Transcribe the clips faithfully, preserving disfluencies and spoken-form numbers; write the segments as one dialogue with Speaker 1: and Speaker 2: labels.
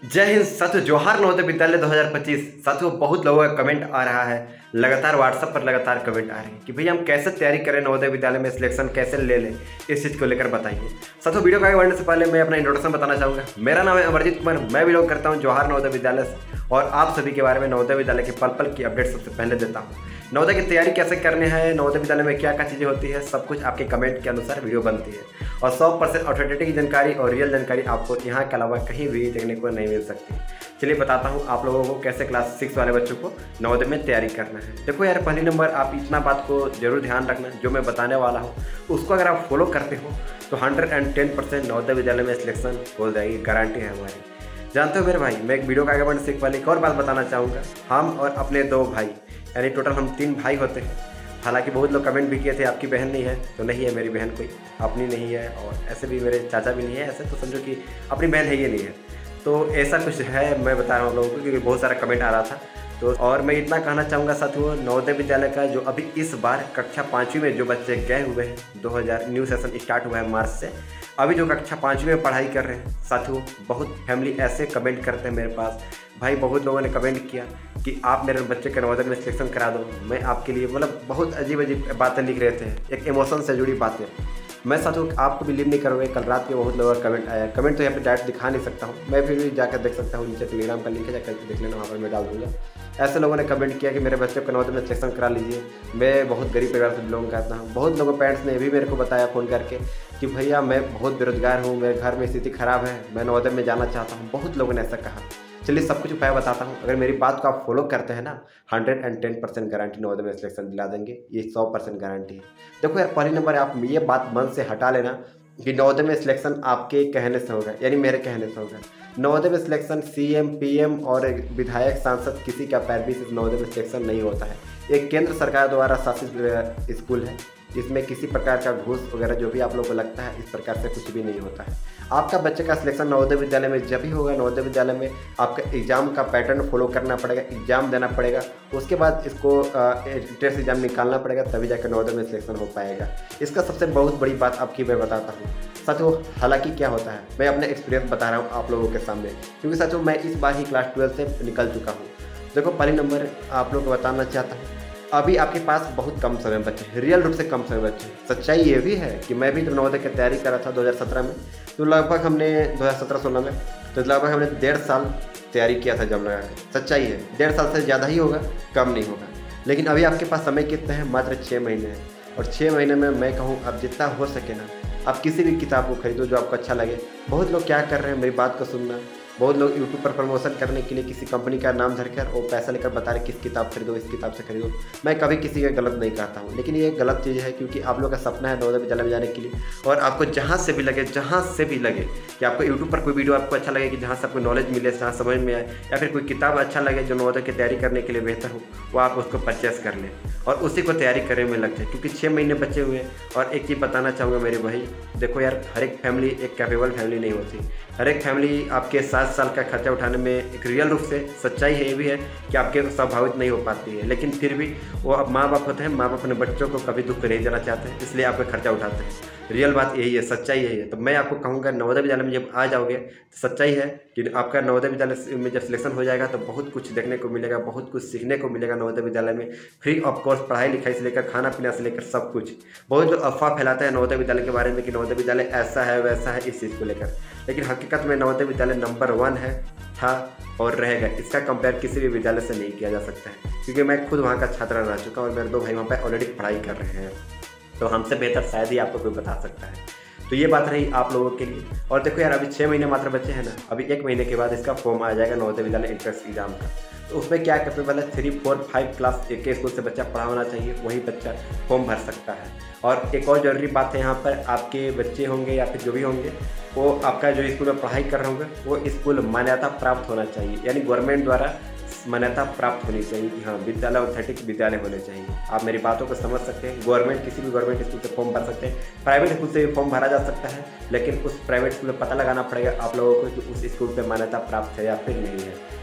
Speaker 1: जय हिंद साथियों, जवाहर नवोदय विद्यालय दो हज़ार पच्चीस। साथियों, बहुत लोगों का कमेंट आ रहा है, लगातार व्हाट्सएप पर लगातार कमेंट आ रहे हैं कि भैया हम कैसे तैयारी करें, नवोदय विद्यालय में सिलेक्शन कैसे ले लें, इस चीज़ को लेकर बताइए। साथियों, वीडियो को आगे बढ़ने से पहले मैं अपना इंट्रोडक्शन बताना चाहूँगा। मेरा नाम है अमरजीत कुमार, मैं बिलोंग करता हूँ जवाहर नवोदय विद्यालय से और आप सभी के बारे में नवोदय विद्यालय के पल पल की अपडेट सबसे पहले देता हूँ। नवोदय की तैयारी कैसे करनी है, नवोदय विद्यालय में क्या क्या चीज़ें होती है, सब कुछ आपके कमेंट के अनुसार वीडियो बनती है और सौ परसेंट ऑथेंटिक की जानकारी और रियल जानकारी आपको यहाँ के अलावा कहीं भी देखने को नहीं मिल सकती। चलिए बताता हूँ आप लोगों को कैसे क्लास सिक्स वाले बच्चों को नवोदय में तैयारी करना है। देखो यार, पहली नंबर आप इतना बात को जरूर ध्यान रखना, जो मैं बताने वाला हूँ उसको अगर आप फॉलो करते हो तो hundred and ten percent Navodaya Vidyalaya में सिलेक्शन हो जाएगी, गारंटी है हमारी। जानते हो मेरे भाई, मैं एक वीडियो का आगे बढ़ने से पहले एक और बात बताना चाहूँगा। हम और अपने दो भाई, यानी टोटल हम तीन भाई होते हैं। हालांकि बहुत लोग कमेंट भी किए थे आपकी बहन नहीं है, तो नहीं है मेरी बहन, कोई अपनी नहीं है और ऐसे भी मेरे चाचा भी नहीं है, ऐसे तो समझो कि अपनी बहन है ये नहीं है। तो ऐसा कुछ है, मैं बता रहा हूँ आप लोगों को क्योंकि बहुत सारा कमेंट आ रहा था। तो और मैं इतना कहना चाहूँगा साथियों, नवोदय विद्यालय का जो अभी इस बार कक्षा पाँचवीं में जो बच्चे गए हुए हैं, दो हज़ार न्यू सेशन स्टार्ट हुआ है मार्च से, अभी जो कक्षा पाँचवीं में पढ़ाई कर रहे हैं साथियों, बहुत फैमिली ऐसे कमेंट करते हैं मेरे पास। भाई बहुत लोगों ने कमेंट किया कि आप मेरे बच्चे के नवोदय में सिलेक्शन करा दो, मैं आपके लिए, मतलब बहुत अजीब अजीब बातें लिख रहे थे, एक इमोशन से जुड़ी बातें। मैं साथियों आपको बिलीव नहीं करोगे, कल रात के बहुत लोगों का कमेंट आया। कमेंट तो यहाँ पे डायरेक्ट दिखा नहीं सकता हूँ, मैं फिर भी जाकर देख सकता हूँ, नीचे टेलीग्राम का लिंक है, जाकर देख लेना, वहाँ पर मैं डाल दूँगा। ऐसे लोगों ने कमेंट किया कि मेरे बच्चे को नवोदय में सिलेक्शन करा लीजिए। मैं बहुत गरीब परिवार से बिलोंग करता हूँ। बहुत लोगों पेरेंट्स ने भी मेरे को बताया फ़ोन करके कि भैया मैं बहुत बेरोजगार हूँ, मेरे घर में स्थिति ख़राब है, मैं नवोदय में जाना चाहता हूँ। बहुत लोगों ने ऐसा कहा। चलिए सब कुछ उपाय बताता हूँ, अगर मेरी बात को आप फॉलो करते हैं ना, hundred and ten percent guarantee Navodaya में सिलेक्शन दिला देंगे, ये सौ परसेंट गारंटी है। देखो यार, पहली नंबर आप ये बात मन से हटा लेना कि नवोदय में सिलेक्शन आपके कहने से होगा, यानी मेरे कहने से होगा। नवोदय में सिलेक्शन सीएम, पीएम और विधायक, सांसद किसी का पैरवी से नवोदय में सिलेक्शन नहीं होता है। एक केंद्र सरकार द्वारा शासित स्कूल है, इसमें किसी प्रकार का घूस वगैरह जो भी आप लोगों को लगता है, इस प्रकार से कुछ भी नहीं होता है। आपका बच्चे का सिलेक्शन नवोदय विद्यालय में जब भी होगा, नवोदय विद्यालय में आपका एग्जाम का पैटर्न फॉलो करना पड़ेगा, एग्जाम देना पड़ेगा, उसके बाद इसको टेस्ट एग्जाम निकालना पड़ेगा, तभी जाकर नवोदय में सिलेक्शन हो पाएगा। इसका सबसे बहुत बड़ी बात आपकी मैं बताता हूँ साथियों। हालांकि क्या होता है, मैं अपने एक्सपीरियंस बता रहा हूँ आप लोगों के सामने, क्योंकि साथियों मैं इस बार ही क्लास ट्वेल्थ से निकल चुका हूँ। देखो पहली नंबर आप लोगों को बताना चाहता हूँ, अभी आपके पास बहुत कम समय बचे हैं, रियल रूप से कम समय बचे हैं। सच्चाई ये भी है कि मैं भी तो नवोदय की तैयारी करा था दो हज़ार सत्रह में, तो लगभग हमने दो हज़ार सत्रह सोलह में तो लगभग हमने डेढ़ साल तैयारी किया था जब लगा के। सच्चाई है, डेढ़ साल से ज़्यादा ही होगा, कम नहीं होगा। लेकिन अभी आपके पास समय कितना है, मात्र छः महीने है। और छः महीने में मैं कहूँ अब जितना हो सके ना, आप किसी भी किताब को खरीदो जो आपको अच्छा लगे। बहुत लोग क्या कर रहे हैं, मेरी बात को सुनना, बहुत लोग यूट्यूब पर प्रमोशन करने के लिए किसी कंपनी का नाम धरकर और पैसा लेकर बता रहे किस किताब खरीदो, इस किताब से खरीदो। मैं कभी किसी का गलत नहीं कहता हूँ, लेकिन ये गलत चीज़ है, क्योंकि आप लोग का सपना है नवोदय विद्यालय में जाने के लिए, और आपको जहाँ से भी लगे, जहाँ से भी लगे कि आपको यूट्यूब पर कोई वीडियो आपको अच्छा लगे कि जहाँ से आपको नॉलेज मिले, जहाँ समझ में आए, या फिर कोई किताब अच्छा लगे जो नवोदय की तैयारी करने के लिए बेहतर हो, वो आप उसको परचेस कर लें और उसी को तैयारी करने में लग जाए, क्योंकि छः महीने बचे हुए हैं। और एक चीज़ बताना चाहूँगा मेरे भाई, देखो यार, हर एक फैमिली एक कैपेबल फैमिली नहीं होती। हर एक फैमिली आपके सात साल का खर्चा उठाने में एक रियल रूप से सच्चाई है, ये भी है कि आपके स्वाभाविक नहीं हो पाती है, लेकिन फिर भी वो अब माँ बाप होते हैं, माँ बाप अपने बच्चों को कभी दुख नहीं देना चाहते हैं, इसलिए आपका खर्चा उठाते हैं। रियल बात यही है, सच्चाई यही है। तो मैं आपको कहूँगा नवोदय विद्यालय में जब आ जाओगे तो सच्चाई है कि आपका नवोदय विद्यालय में जब सिलेक्शन हो जाएगा तो बहुत कुछ देखने को मिलेगा, बहुत कुछ सीखने को मिलेगा। नवोदय विद्यालय में फ्री ऑफ कोर्स पढ़ाई लिखाई से लेकर खाना पीना से लेकर सब कुछ। बहुत लोग अफवाह फैलाते हैं नवोदय विद्यालय के बारे में कि नवोदय विद्यालय ऐसा है वैसा है, इस चीज़ को लेकर, लेकिन हकीकत में नवोदय विद्यालय नंबर वन है, था और रहेगा। इसका कंपेयर किसी भी विद्यालय से नहीं किया जा सकता है, क्योंकि मैं खुद वहाँ का छात्र रह चुका हूँ और मेरे दो भाई वहाँ पर ऑलरेडी पढ़ाई कर रहे हैं, तो हमसे बेहतर शायद ही आपको कोई बता सकता है। तो ये बात रही आप लोगों के लिए। और देखो यार, अभी छः महीने मात्र बच्चे हैं ना, अभी एक महीने के बाद इसका फॉर्म आ जाएगा नवोदय विद्यालय एंट्रेंस एग्जाम का। तो उसमें क्या कैपेबल है, थ्री फोर फाइव क्लास एक के स्कूल से बच्चा पढ़ा होना चाहिए, वही बच्चा फॉर्म भर सकता है। और एक और जरूरी बात है, यहाँ पर आपके बच्चे होंगे या फिर जो भी होंगे, वो आपका जो स्कूल में पढ़ाई कर रहे होंगे वो स्कूल मान्यता प्राप्त होना चाहिए, यानी गवर्नमेंट द्वारा मान्यता प्राप्त होनी चाहिए कि हाँ विद्यालय ऑथेंटिक विद्यालय होने चाहिए। आप मेरी बातों को समझ सकते हैं। गवर्नमेंट किसी भी गवर्नमेंट स्कूल से फॉर्म भर सकते हैं, प्राइवेट स्कूल से भी फॉर्म भरा जा सकता है, लेकिन उस प्राइवेट स्कूल में पता लगाना पड़ेगा आप लोगों को कि उस स्कूल पे मान्यता प्राप्त है या फिर नहीं है।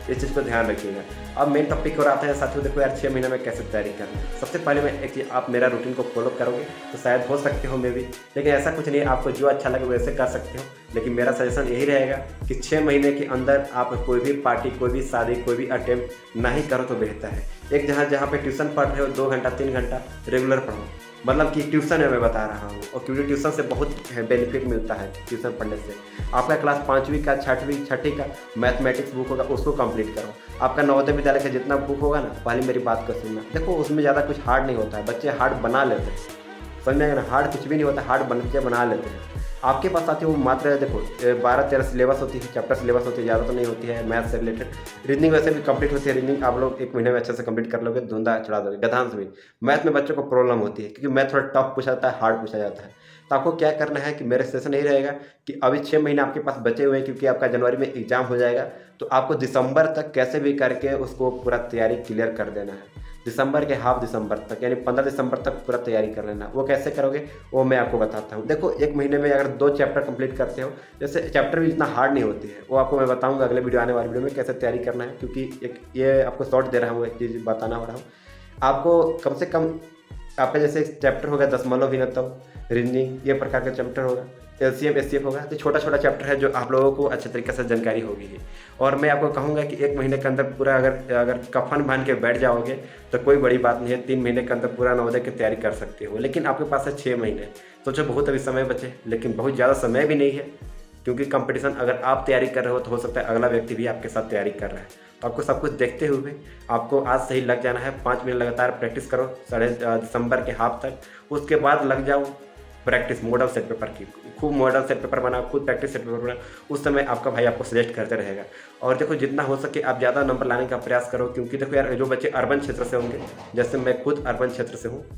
Speaker 1: इस चीज़ को ध्यान रखिएगा। अब मेन टॉपिक और आता है साथियों, देखो यार छः महीने में कैसे तैयारी करना है। सबसे पहले मैं एक चीज़, आप मेरा रूटीन को फॉलो करोगे तो शायद हो सकते हो मे भी, लेकिन ऐसा कुछ नहीं है, आपको जो अच्छा लगे वैसे कर सकते हो। लेकिन मेरा सजेशन यही रहेगा कि छः महीने के अंदर आप कोई भी पार्टी, कोई भी शादी, कोई भी अटेम्प्ट नहीं करो तो बेहतर है। एक जहाँ जहाँ पे ट्यूशन पढ़ रहे हो दो घंटा तीन घंटा रेगुलर पढ़ो, मतलब कि ट्यूशन है मैं बता रहा हूँ, और क्योंकि ट्यूशन से बहुत बेनिफिट मिलता है। ट्यूशन पढ़ने से आपका क्लास पाँचवीं का, छठवीं छठी का मैथमेटिक्स बुक होगा उसको कंप्लीट करो। आपका नवोदय विद्यालय का जितना बुक होगा ना, पहले मेरी बात को सुनना, देखो उसमें ज़्यादा कुछ हार्ड नहीं होता है, बच्चे हार्ड बना लेते हैं, समझ में आएगा ना, हार्ड कुछ भी नहीं होता, हार्ड बच्चे बना लेते हैं। आपके पास आती है वो मात्र देखो बारह तेरह सिलेबस होती है, चैप्टर सिलेबस होती है, ज़्यादा तो नहीं होती है मैथ से रिलेटेड। रीजनिंग वैसे भी कंप्लीट होती है, रीजनिंग आप लोग एक महीने में अच्छे से कंप्लीट कर लोगे, धुंधा चढ़ा दोगे। गधांश भी, मैथ में बच्चों को प्रॉब्लम होती है क्योंकि मैथ थोड़ा टफ पूछा जाता है, हार्ड पूछा जाता है। तो आपको क्या करना है कि मेरा सजेशन यही रहेगा कि अभी छः महीने आपके पास बचे हुए हैं, क्योंकि आपका जनवरी में एग्जाम हो जाएगा, तो आपको दिसंबर तक कैसे भी करके उसको पूरा तैयारी क्लियर कर देना है। दिसंबर के हाफ दिसंबर तक, यानी पंद्रह दिसंबर तक पूरा तैयारी कर लेना। वो कैसे करोगे वो मैं आपको बताता हूँ। देखो एक महीने में अगर दो चैप्टर कंप्लीट करते हो, जैसे चैप्टर भी इतना हार्ड नहीं होती है, वो आपको मैं बताऊँगा अगले वीडियो, आने वाले वीडियो में कैसे तैयारी करना है, क्योंकि एक ये आपको शॉर्ट दे रहा हूँ, एक चीज़ बताना हो रहा हूँ आपको। कम से कम आपका जैसे चैप्टर होगा दशमलव भिन्नत्व, रीजनिंग, ये प्रकार का चैप्टर होगा, एलसीएम एससीएफ होगा, तो छोटा छोटा चैप्टर है जो आप लोगों को अच्छे तरीके से जानकारी होगी ही। और मैं आपको कहूँगा कि एक महीने के अंदर पूरा अगर अगर कफन बांध के बैठ जाओगे तो कोई बड़ी बात नहीं है, तीन महीने के अंदर पूरा नवोदय की तैयारी कर सकते हो। लेकिन आपके पास है छः महीने, सोचो बहुत अभी समय बचे, लेकिन बहुत ज़्यादा समय भी नहीं है, क्योंकि कंपटीशन अगर आप तैयारी कर रहे हो तो हो सकता है अगला व्यक्ति भी आपके साथ तैयारी कर रहा है। तो आपको सब कुछ देखते हुए आपको आज सही लग जाना है। पाँच महीने लगातार प्रैक्टिस करो साढ़े दिसंबर के हाफ तक, उसके बाद लग जाओ प्रैक्टिस मॉडल सेट पेपर की, खूब मॉडल सेट पेपर बनाओ, खुद प्रैक्टिस सेट पेपर बनाओ, उस समय आपका भाई आपको सजेस्ट करते रहेगा। और देखो जितना हो सके आप ज़्यादा नंबर लाने का प्रयास करो, क्योंकि देखो यार जो बच्चे अर्बन क्षेत्र से होंगे, जैसे मैं खुद अर्बन क्षेत्र से हूँ,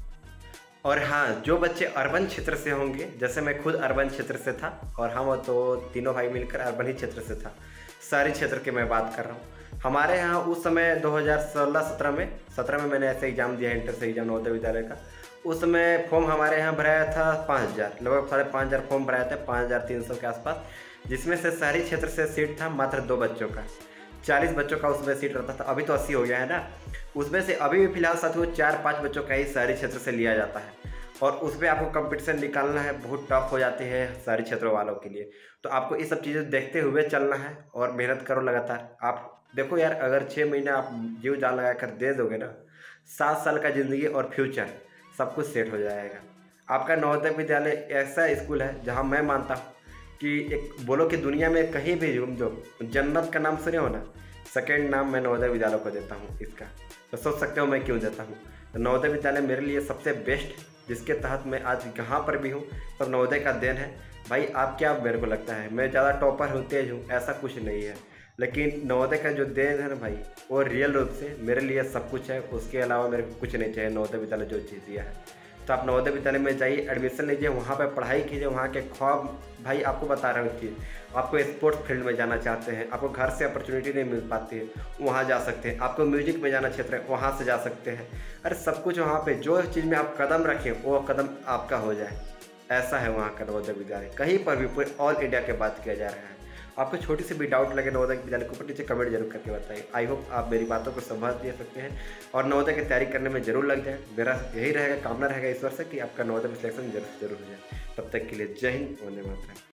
Speaker 1: और हाँ जो बच्चे अर्बन क्षेत्र से होंगे, जैसे मैं खुद अर्बन क्षेत्र से था और हम तो तीनों भाई मिलकर अर्बन ही क्षेत्र से था, शहरी क्षेत्र की मैं बात कर रहा हूँ। हमारे यहाँ उस समय दो हज़ार सोलह सत्रह में सत्रह में मैंने ऐसे एग्ज़ाम दिया, इंटर से एग्जाम नवोदय विद्यालय का। उस समय फॉर्म हमारे यहाँ भराया था पाँच हज़ार, लगभग साढ़े पाँच हज़ार फॉर्म भराया था, पाँच हज़ार तीन सौ के आसपास, जिसमें से शहरी क्षेत्र से सीट था मात्र दो बच्चों का, चालीस बच्चों का उसमें सीट रहता था। अभी तो अस्सी हो गया है ना, उसमें से अभी भी फिलहाल साथियों चार पाँच बच्चों का ही शहरी क्षेत्र से लिया जाता है, और उस पर आपको कंपटीशन निकालना है, बहुत टफ हो जाती है शहरी क्षेत्रों वालों के लिए। तो आपको ये सब चीज़ें देखते हुए चलना है और मेहनत करो लगातार। आप देखो यार अगर छः महीने आप जीव जान लगा कर दे दोगे ना, सात साल का ज़िंदगी और फ्यूचर सब कुछ सेट हो जाएगा। आपका नवोदय विद्यालय ऐसा स्कूल है जहां मैं मानता हूं कि एक बोलो कि दुनिया में कहीं भी घूम दो, जन्नत का नाम सुने हो ना, सेकेंड नाम मैं नवोदय विद्यालय को देता हूं इसका। तो सोच सकते हो मैं क्यों देता हूं। तो नवोदय विद्यालय मेरे लिए सबसे बेस्ट, जिसके तहत मैं आज कहाँ पर भी हूँ, सब नवोदय का देन है। भाई आप क्या, मेरे को लगता है मैं ज़्यादा टॉपर हूँ, तेज हूँ, ऐसा कुछ नहीं है, लेकिन नवोदय का जो देन है ना भाई, वो रियल रूप से मेरे लिए सब कुछ है। उसके अलावा मेरे को कुछ नहीं चाहिए, नवोदय विद्यालय जो चीज़ दिया है। तो आप नवोदय विद्यालय में जाइए, एडमिशन लीजिए, वहाँ पर पढ़ाई कीजिए, वहाँ के ख्वाब, भाई आपको बता रहा हूँ चीज़, आपको स्पोर्ट्स फील्ड में जाना चाहते हैं, आपको घर से अपॉर्चुनिटी नहीं मिल पाती है, वहाँ जा सकते हैं। आपको म्यूजिक में जाना क्षेत्र है, वहाँ से जा सकते हैं। अरे सब कुछ वहाँ पे, जो चीज़ में आप कदम रखें वो कदम आपका हो जाए, ऐसा है वहाँ का नवोदय विद्यालय। कहीं पर भी पूरे ऑल इंडिया के बात किया जा रहा है। आपको छोटी सी भी डाउट लगे नवोदय विद्यालय को ऊपर नीचे कमेंट जरूर करके बताइए। आई होप आप मेरी बातों को समझ दे सकते हैं और नवोदय की तैयारी करने में जरूर लग जाए। मेरा यही रहेगा, कामना रहेगा ईश्वर से कि आपका नवोदय में सिलेक्शन जरूर जरूर हो जाए। तब तक के लिए जय हिंद, वंदे मातरम।